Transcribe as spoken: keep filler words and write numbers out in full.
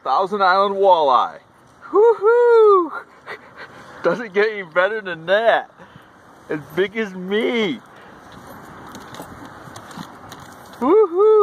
Thousand Island walleye. Woohoo! Doesn't get any better than that. As big as me. Woohoo!